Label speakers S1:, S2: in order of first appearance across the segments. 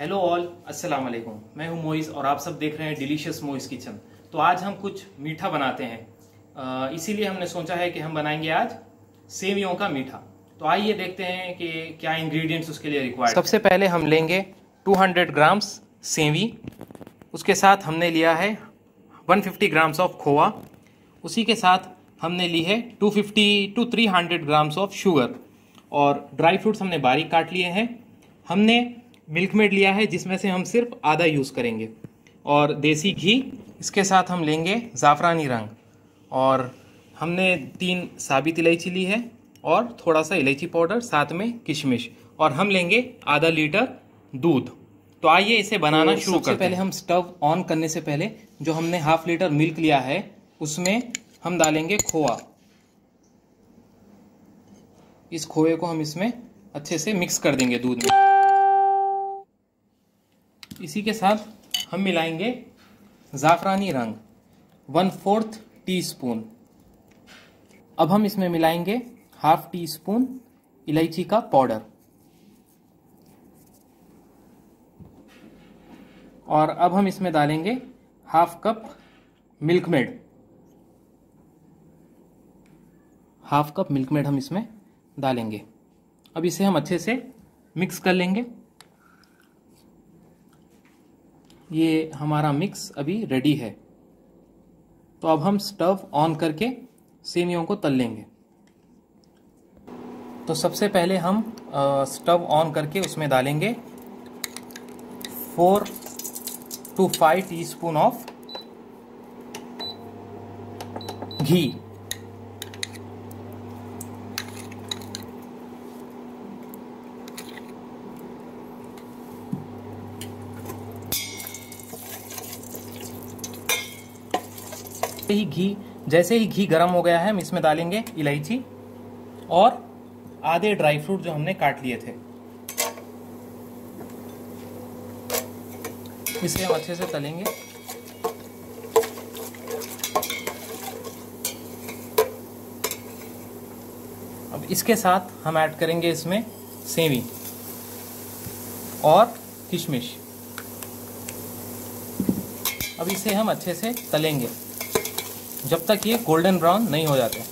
S1: Hello all, अस्सलाम वालेकुम। मैं हूं मोइस और आप सब देख रहे हैं डिलीशियस मोइस किचन। तो आज हम कुछ मीठा बनाते हैं, इसीलिए हमने सोचा है कि हम बनाएंगे आज सेवियों का मीठा। तो आइए देखते हैं कि क्या इंग्रेडिएंट्स उसके लिए रिक्वायर्ड। सबसे पहले हम लेंगे 200 ग्राम्स सेवी। उसके साथ हमने लिया है 150 ग्राम्स ऑफ खोआ। उसी के साथ हमने ली है 250 to 300 ग्राम्स ऑफ शुगर। और ड्राई फ्रूट्स हमने बारीक काट लिए हैं। हमने मिल्क मेड लिया है जिसमें से हम सिर्फ आधा यूज़ करेंगे, और देसी घी। इसके साथ हम लेंगे ज़ाफ़रानी रंग, और हमने 3 साबित इलायची ली है और थोड़ा सा इलायची पाउडर, साथ में किशमिश, और हम लेंगे आधा लीटर दूध। तो आइए इसे बनाना शुरू करते हैं। पहले हम स्टव ऑन करने से पहले जो हमने हाफ लीटर मिल्क लिया है उसमें हम डालेंगे खोआ। इस खोए को हम इसमें अच्छे से मिक्स कर देंगे दूध में। इसी के साथ हम मिलाएंगे ज़ाफ़रानी रंग 1/4 टीस्पून। अब हम इसमें मिलाएंगे ½ टीस्पून इलायची का पाउडर, और अब हम इसमें डालेंगे ½ cup milkmaid. ½ cup milkmaid हम इसमें डालेंगे। अब इसे हम अच्छे से मिक्स कर लेंगे। ये हमारा मिक्स अभी रेडी है। तो अब हम स्टव ऑन करके सेवियों को तल लेंगे। तो सबसे पहले हम स्टव ऑन करके उसमें डालेंगे 4 to 5 टीस्पून ऑफ घी। जैसे ही घी गर्म हो गया है, हम इसमें डालेंगे इलायची और आधे ड्राई फ्रूट जो हमने काट लिए थे। इसे हम अच्छे से तलेंगे। अब इसके साथ हम ऐड करेंगे इसमें सेवी और किशमिश। अब इसे हम अच्छे से तलेंगे जब तक ये गोल्डन ब्राउन नहीं हो जाते।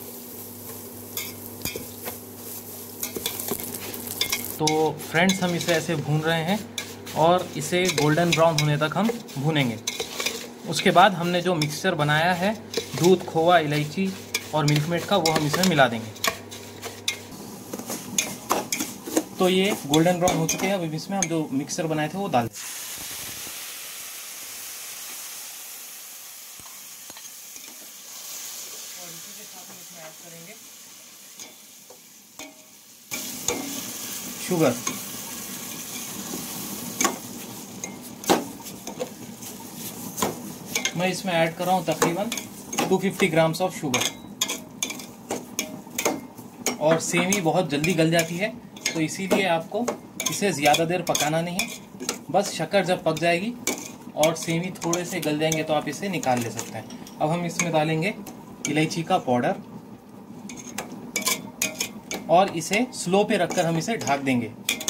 S1: तो फ्रेंड्स, हम इसे ऐसे भून रहे हैं और इसे गोल्डन ब्राउन होने तक हम भूनेंगे। उसके बाद हमने जो मिक्सचर बनाया है दूध, खोआ, इलायची और मिल्क मेड का, वो हम इसमें मिला देंगे। तो ये गोल्डन ब्राउन हो चुके हैं। अब इसमें हम जो मिक्सचर बनाए थे वो डाल दें। और इसी के साथ हम इसमें ऐड करेंगे शुगर। मैं इसमें ऐड कर रहा हूँ तकरीबन 250 ग्राम्स ऑफ शुगर। और सेवी बहुत जल्दी गल जाती है, तो इसीलिए आपको इसे ज़्यादा देर पकाना नहीं है। बस शक्कर जब पक जाएगी और सेवी थोड़े से गल जाएंगे तो आप इसे निकाल ले सकते हैं। अब हम इसमें डालेंगे इलायची का पाउडर और इसे स्लो पे रखकर हम इसे ढक देंगे।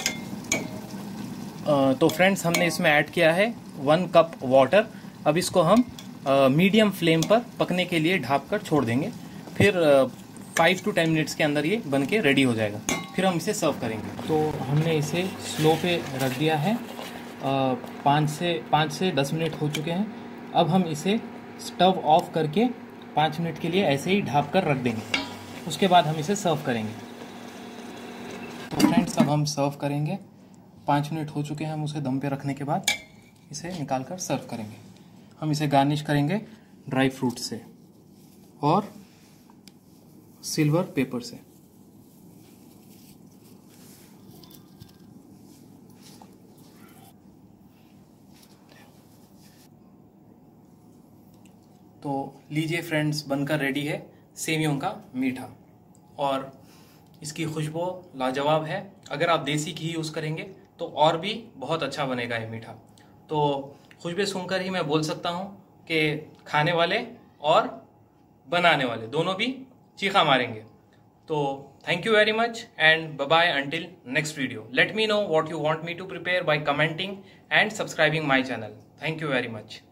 S1: तो फ्रेंड्स, हमने इसमें ऐड किया है 1 कप वाटर। अब इसको हम मीडियम फ्लेम पर पकने के लिए ढक कर छोड़ देंगे। फिर 5 to 10 मिनट्स के अंदर ये बन के रेडी हो जाएगा। फिर हम इसे सर्व करेंगे। तो हमने इसे स्लो पे रख दिया है। 5 से 10 मिनट हो चुके हैं। अब हम इसे स्टव ऑफ करके 5 मिनट के लिए ऐसे ही ढक कर रख देंगे। उसके बाद हम इसे सर्व करेंगे। तो फ्रेंड्स, अब हम सर्व करेंगे। 5 मिनट हो चुके हैं। हम उसे दम पे रखने के बाद इसे निकाल कर सर्व करेंगे। हम इसे गार्निश करेंगे ड्राई फ्रूट से और सिल्वर पेपर से। तो लीजिए फ्रेंड्स, बनकर रेडी है सेवियों का मीठा, और इसकी खुशबू लाजवाब है। अगर आप देसी घी यूज़ करेंगे तो और भी बहुत अच्छा बनेगा ये मीठा। तो खुशबू सुनकर ही मैं बोल सकता हूँ कि खाने वाले और बनाने वाले दोनों भी चीखा मारेंगे। तो Thank you very much and bye-bye until next video. Let me know what you want me to prepare by commenting and subscribing my channel. Thank you very much.